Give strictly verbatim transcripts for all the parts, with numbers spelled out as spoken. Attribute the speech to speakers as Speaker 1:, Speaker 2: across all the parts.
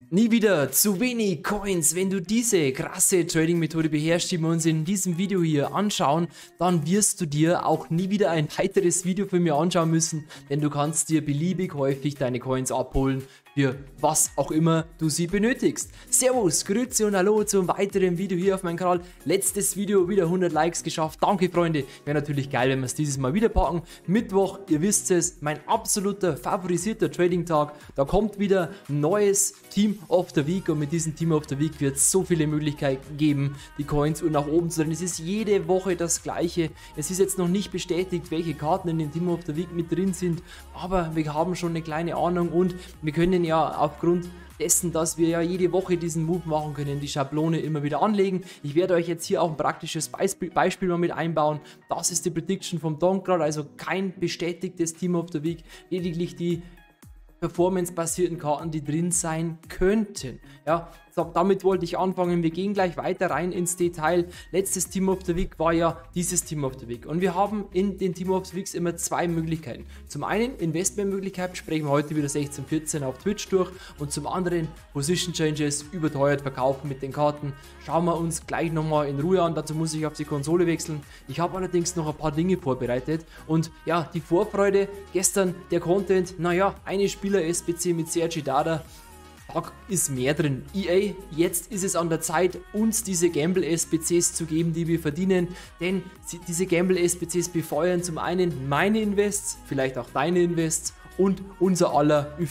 Speaker 1: Nie wieder zu wenig Coins. Wenn du diese krasse Trading-Methode beherrschst, die wir uns in diesem Video hier anschauen, dann wirst du dir auch nie wieder ein weiteres Video von mir anschauen müssen, denn du kannst dir beliebig häufig deine Coins abholen, für was auch immer du sie benötigst. Servus, Grüße und Hallo zu einem weiteren Video hier auf meinem Kanal. Letztes Video, wieder hundert Likes geschafft. Danke, Freunde. Wäre natürlich geil, wenn wir es dieses Mal wieder packen. Mittwoch, ihr wisst es, mein absoluter favorisierter Trading-Tag. Da kommt wieder ein neues Team of the Week und mit diesem Team of the Week wird es so viele Möglichkeiten geben, die Coins nach oben zu drehen. Es ist jede Woche das gleiche. Es ist jetzt noch nicht bestätigt, welche Karten in dem Team of the Week mit drin sind, aber wir haben schon eine kleine Ahnung und wir können ja aufgrund dessen, dass wir ja jede Woche diesen Move machen können, die Schablone immer wieder anlegen. Ich werde euch jetzt hier auch ein praktisches Beispiel, Beispiel mal mit einbauen. Das ist die Prediction vom Donk gerade, also kein bestätigtes Team of the Week, lediglich die performance-basierten Karten, die drin sein könnten. Ja, so, damit wollte ich anfangen. Wir gehen gleich weiter rein ins Detail. Letztes Team of the Week war ja dieses Team of the Week. Und wir haben in den Team of the Weeks immer zwei Möglichkeiten. Zum einen Investmentmöglichkeit, sprechen wir heute wieder sechzehn vierzehn auf Twitch durch. Und zum anderen Position Changes, überteuert verkaufen mit den Karten. Schauen wir uns gleich nochmal in Ruhe an. Dazu muss ich auf die Konsole wechseln. Ich habe allerdings noch ein paar Dinge vorbereitet. Und ja, die Vorfreude, gestern der Content, naja, eine Spieler-S B C mit Sergi Dada. Da ist mehr drin. E A, jetzt ist es an der Zeit, uns diese Gamble-S B Cs zu geben, die wir verdienen, denn sie, diese Gamble-S B Cs befeuern zum einen meine Invests, vielleicht auch deine Invests und unser aller Ü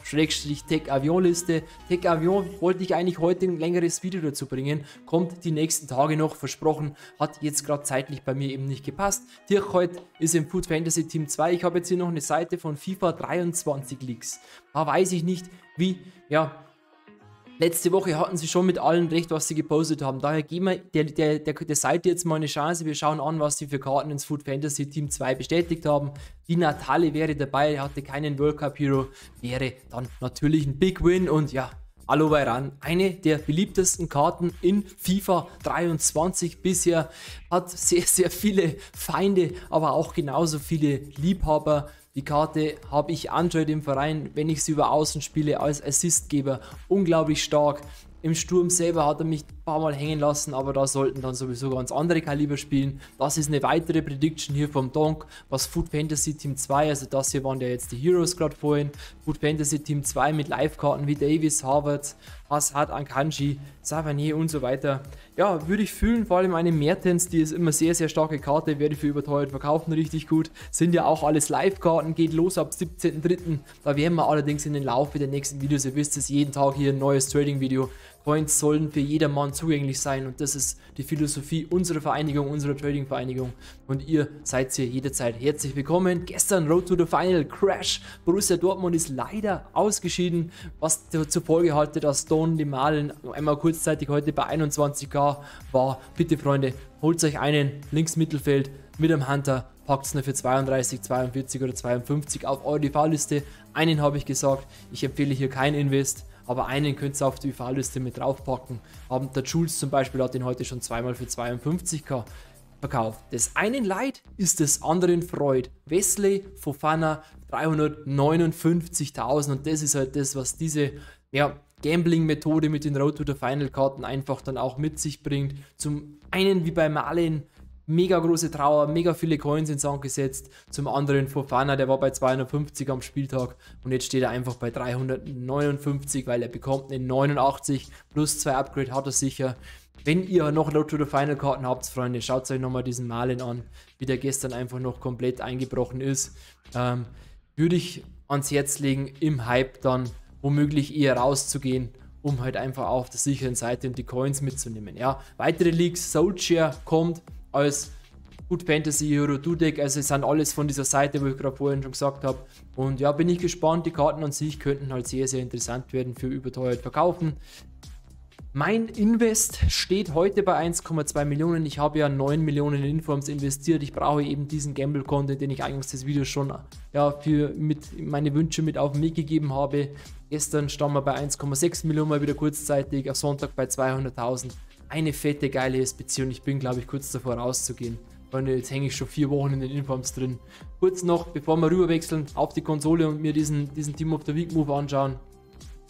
Speaker 1: V-Tech-Avion-Liste. Tech-Avion wollte ich eigentlich heute ein längeres Video dazu bringen, kommt die nächsten Tage noch, versprochen, hat jetzt gerade zeitlich bei mir eben nicht gepasst. Dirk heute ist im Food Fantasy Team zwei, ich habe jetzt hier noch eine Seite von FIFA dreiundzwanzig Leaks. Da weiß ich nicht, wie, ja, letzte Woche hatten sie schon mit allen recht, was sie gepostet haben. Daher geben wir der, der, der, der Seite jetzt mal eine Chance. Wir schauen an, was sie für Karten ins Food Fantasy Team zwei bestätigt haben. Die Natale wäre dabei, hatte keinen World Cup Hero, wäre dann natürlich ein Big Win und ja, Aloe Bayran, eine der beliebtesten Karten in FIFA dreiundzwanzig bisher, hat sehr, sehr viele Feinde, aber auch genauso viele Liebhaber. Die Karte habe ich Android im Verein, wenn ich sie über Außen spiele, als Assistgeber, unglaublich stark. Im Sturm selber hat er mich ein paar Mal hängen lassen, aber da sollten dann sowieso ganz andere Kaliber spielen. Das ist eine weitere Prediction hier vom Donk, was Food Fantasy Team zwei, also das hier waren ja jetzt die Heroes gerade vorhin. Food Fantasy Team zwei mit Live-Karten wie Davis, Harvard, Hazard, Akanji, Savanier und so weiter. Ja, würde ich fühlen, vor allem eine Mertens, die ist immer sehr, sehr starke Karte, werde ich für überteuert verkaufen, richtig gut. Sind ja auch alles Live-Karten, geht los ab siebzehnten dritten Da werden wir allerdings in den Laufe der nächsten Videos, ihr wisst es, jeden Tag hier ein neues Trading-Video. Coins sollen für jedermann zugänglich sein und das ist die Philosophie unserer Vereinigung, unserer Trading-Vereinigung und ihr seid hier jederzeit herzlich willkommen. Gestern Road to the Final Crash, Borussia Dortmund ist leider ausgeschieden, was zur Folge hatte, dass Stone die Malen einmal kurzzeitig heute bei einundzwanzigtausend war. Bitte Freunde, holt euch einen links Mittelfeld mit einem Hunter, packt es nur für zweiunddreißig, zweiundvierzig oder zweiundfünfzig auf eure D V-Liste. Einen habe ich gesagt, ich empfehle hier kein Invest, aber einen könnt ihr auf die U V-Liste mit draufpacken. Aber der Jules zum Beispiel hat den heute schon zweimal für zweiundfünfzigtausend verkauft. Des einen Leid ist des anderen Freud. Wesley Fofana dreihundertneunundfünfzigtausend und das ist halt das, was diese ja, Gambling-Methode mit den Road to the Final-Karten einfach dann auch mit sich bringt. Zum einen wie bei Marlin, mega große Trauer, mega viele Coins ins Sand gesetzt. Zum anderen Fofana, der war bei zweihundertfünfzig am Spieltag und jetzt steht er einfach bei dreihundertneunundfünfzig, weil er bekommt eine neunundachtzig plus zwei Upgrade hat er sicher. Wenn ihr noch Road to the Final Karten habt, Freunde, schaut euch nochmal diesen Marlin an, wie der gestern einfach noch komplett eingebrochen ist. Ähm, würde ich ans Herz legen, im Hype dann womöglich eher rauszugehen, um halt einfach auf der sicheren Seite und die Coins mitzunehmen. Ja, weitere Leaks, Solskjaer kommt als Food Fantasy Hero Dudek, also es sind alles von dieser Seite, wo ich gerade vorhin schon gesagt habe. Und ja, bin ich gespannt, die Karten an sich könnten halt sehr, sehr interessant werden für überteuert verkaufen. Mein Invest steht heute bei eins Komma zwei Millionen. Ich habe ja neun Millionen in Informs investiert. Ich brauche eben diesen Gamble-Content, den ich eigentlich das Video schon ja, für mit meine Wünsche mit auf den Weg gegeben habe. Gestern standen wir bei eins Komma sechs Millionen mal wieder kurzzeitig, am Sonntag bei zweihunderttausend. Eine fette, geile S B C und ich bin, glaube ich, kurz davor rauszugehen. Freunde, jetzt hänge ich schon vier Wochen in den Informs drin. Kurz noch, bevor wir rüberwechseln, auf die Konsole und mir diesen, diesen Team of the Week Move anschauen.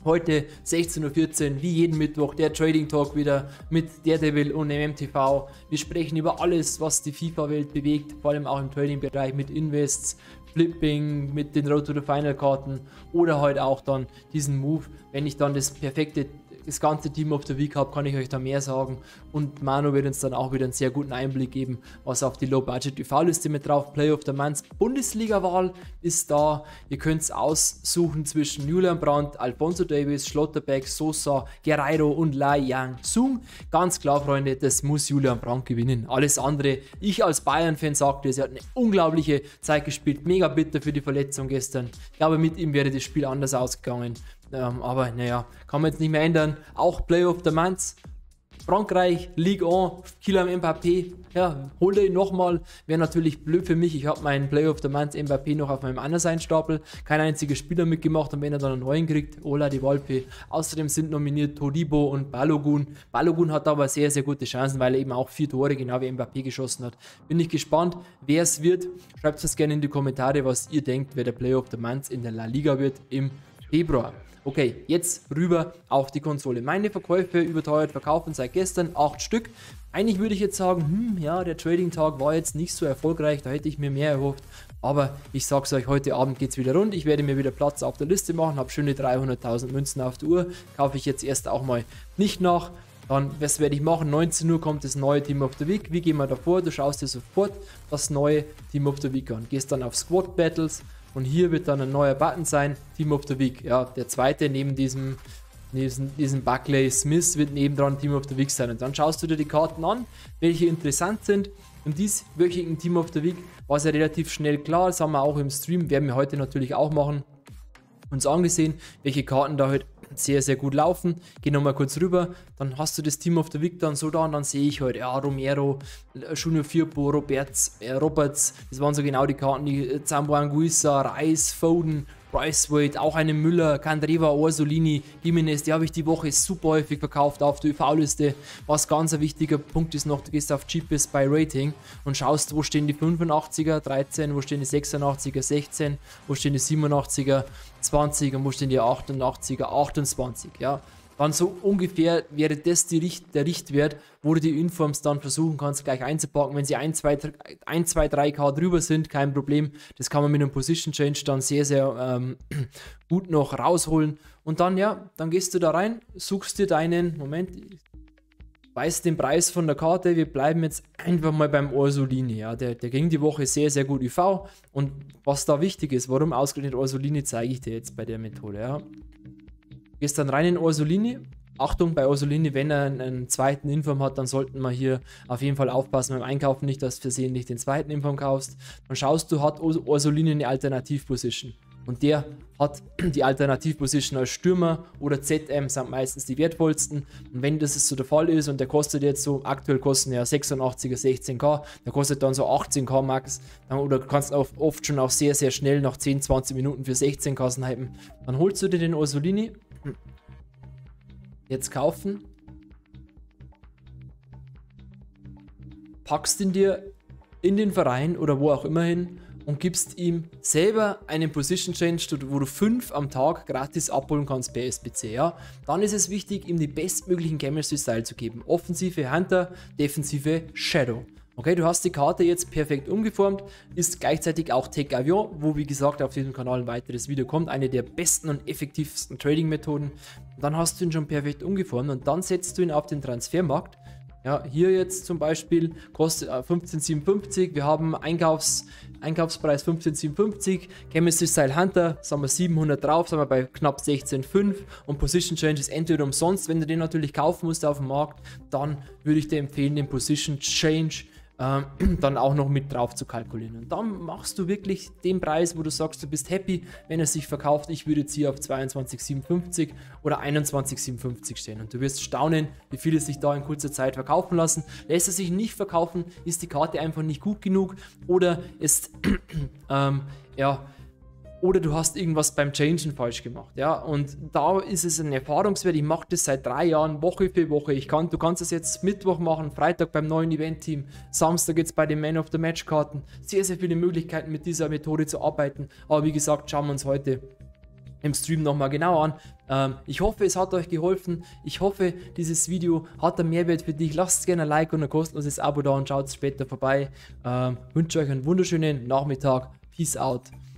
Speaker 1: Heute sechzehn Uhr vierzehn, wie jeden Mittwoch, der Trading Talk wieder mit Daredevil und M M T V. Wir sprechen über alles, was die FIFA-Welt bewegt, vor allem auch im Trading-Bereich mit Invests, Flipping, mit den Road to the Final Karten oder heute auch dann diesen Move. Wenn ich dann das perfekte, das ganze Team of the Week habe, kann ich euch da mehr sagen. Und Manu wird uns dann auch wieder einen sehr guten Einblick geben, was auf die Low-Budget-U V-Liste mit drauf. Player of the Month, Bundesliga-Wahl ist da. Ihr könnt es aussuchen zwischen Julian Brandt, Alphonso Davies, Schlotterbeck, Sosa, Guerreiro und Lai Yang Sung. Ganz klar, Freunde, das muss Julian Brandt gewinnen. Alles andere, ich als Bayern-Fan sagte es, er hat eine unglaubliche Zeit gespielt. Mega bitter für die Verletzung gestern. Ich glaube, mit ihm wäre das Spiel anders ausgegangen. Ähm, aber naja, kann man jetzt nicht mehr ändern. Auch Player of the Month, Frankreich, Ligue eins, Kylian Mbappé, ja, hol ihn nochmal, wäre natürlich blöd für mich. Ich habe meinen Player of the Month Mbappé noch auf meinem Andersein-Stapel, kein einziger Spieler mitgemacht und wenn er dann einen neuen kriegt, Ola Di Volpe. Außerdem sind nominiert Todibo und Balogun. Balogun hat aber sehr, sehr gute Chancen, weil er eben auch vier Tore, genau wie Mbappé, geschossen hat. Bin ich gespannt, wer es wird. Schreibt es gerne in die Kommentare, was ihr denkt, wer der Player of the Month in der La Liga wird im Februar. Okay, jetzt rüber auf die Konsole. Meine Verkäufe überteuert verkaufen seit gestern, acht Stück. Eigentlich würde ich jetzt sagen, hm, ja, der Trading-Tag war jetzt nicht so erfolgreich, da hätte ich mir mehr erhofft. Aber ich sag's euch, heute Abend geht's wieder rund. Ich werde mir wieder Platz auf der Liste machen, habe schöne dreihunderttausend Münzen auf der Uhr. Kaufe ich jetzt erst auch mal nicht nach. Dann, was werde ich machen? neunzehn Uhr kommt das neue Team of the Week. Wie gehen wir davor? Du schaust dir sofort das neue Team of the Week an. Gehst dann auf Squad Battles. Und hier wird dann ein neuer Button sein, Team of the Week. Ja, der zweite neben diesem, diesem, diesem Buckley Smith wird nebendran Team of the Week sein. Und dann schaust du dir die Karten an, welche interessant sind. Im dieswöchigen Team of the Week war es ja relativ schnell klar, das haben wir auch im Stream, werden wir heute natürlich auch machen, uns angesehen, welche Karten da heute sehr, sehr gut laufen. Geh nochmal kurz rüber, dann hast du das Team of the Week dann so da und dann sehe ich heute, ja, Romero, Junior Firpo, Roberts, äh, Roberts, das waren so genau die Karten, die äh, Zambo Anguissa, Reis, Foden, Braithwaite, auch einen Müller, Candreva, Orsolini, Jimenez, die habe ich die Woche super häufig verkauft auf der U V-Liste. Was ganz ein wichtiger Punkt ist noch, du gehst auf Cheapest bei Rating und schaust, wo stehen die fünfundachtziger, dreizehn, wo stehen die sechsundachtziger, sechzehn, wo stehen die siebenundachtziger, zwanzig und wo stehen die achtundachtziger, achtundzwanzig, ja. Dann so ungefähr wäre das die Richt, der Richtwert, wo du die Informs dann versuchen kannst gleich einzupacken. Wenn sie ein, zwei, drei K drüber sind, kein Problem. Das kann man mit einem Position Change dann sehr, sehr ähm, gut noch rausholen. Und dann, ja, dann gehst du da rein, suchst dir deinen, Moment, weißt den Preis von der Karte. Wir bleiben jetzt einfach mal beim Orsolini. Ja, der, der ging die Woche sehr, sehr gut U V. Und was da wichtig ist, warum ausgerechnet Orsolini, zeige ich dir jetzt bei der Methode. Ja. Gehst dann rein in Orsolini. Achtung, bei Orsolini, wenn er einen, einen zweiten Inform hat, dann sollten wir hier auf jeden Fall aufpassen beim Einkaufen, nicht, dass du versehentlich den zweiten Inform kaufst. Dann schaust du, hat Orsolini eine Alternativposition. Und der hat die Alternativposition als Stürmer oder Z M sind meistens die wertvollsten. Und wenn das so der Fall ist und der kostet jetzt so, aktuell kosten ja sechsundachtziger sechzehn K, der kostet dann so achtzehn K max, dann, oder du kannst auch oft schon auch sehr, sehr schnell nach zehn, zwanzig Minuten für sechzehn K hypen. Dann holst du dir den Orsolini. Jetzt kaufen, packst ihn dir in den Verein oder wo auch immer hin und gibst ihm selber einen Position Change, wo du fünf am Tag gratis abholen kannst per S B C. Ja? Dann ist es wichtig, ihm die bestmöglichen Chemistry Style zu geben. Offensive Hunter, defensive Shadow. Okay, du hast die Karte jetzt perfekt umgeformt, ist gleichzeitig auch Tech Avion, wo wie gesagt auf diesem Kanal ein weiteres Video kommt, eine der besten und effektivsten Trading-Methoden. Dann hast du ihn schon perfekt umgeformt und dann setzt du ihn auf den Transfermarkt. Ja, hier jetzt zum Beispiel kostet fünfzehn siebenundfünfzig, wir haben Einkaufs, Einkaufspreis fünfzehn siebenundfünfzig, Chemistry Style Hunter, sagen wir siebenhundert drauf, sind wir bei knapp sechzehn fünf und Position Change ist entweder umsonst, wenn du den natürlich kaufen musst auf dem Markt, dann würde ich dir empfehlen, den Position Change dann auch noch mit drauf zu kalkulieren. Und dann machst du wirklich den Preis, wo du sagst, du bist happy, wenn er sich verkauft. Ich würde jetzt hier auf zweiundzwanzig siebenundfünfzig oder einundzwanzig siebenundfünfzig stehen. Und du wirst staunen, wie viele sich da in kurzer Zeit verkaufen lassen. Lässt er sich nicht verkaufen, ist die Karte einfach nicht gut genug oder ist, ähm, ja, oder du hast irgendwas beim Changen falsch gemacht, ja, und da ist es ein Erfahrungswert, ich mache das seit drei Jahren, Woche für Woche, ich kann, du kannst es jetzt Mittwoch machen, Freitag beim neuen Event-Team, Samstag jetzt bei den Man of the Match-Karten, sehr, sehr viele Möglichkeiten mit dieser Methode zu arbeiten, aber wie gesagt, schauen wir uns heute im Stream nochmal genau an. Ähm, ich hoffe, es hat euch geholfen. Ich hoffe, dieses Video hat einen Mehrwert für dich. Lasst gerne ein Like und ein kostenloses Abo da und schaut später vorbei. Ähm, wünsche euch einen wunderschönen Nachmittag. Peace out.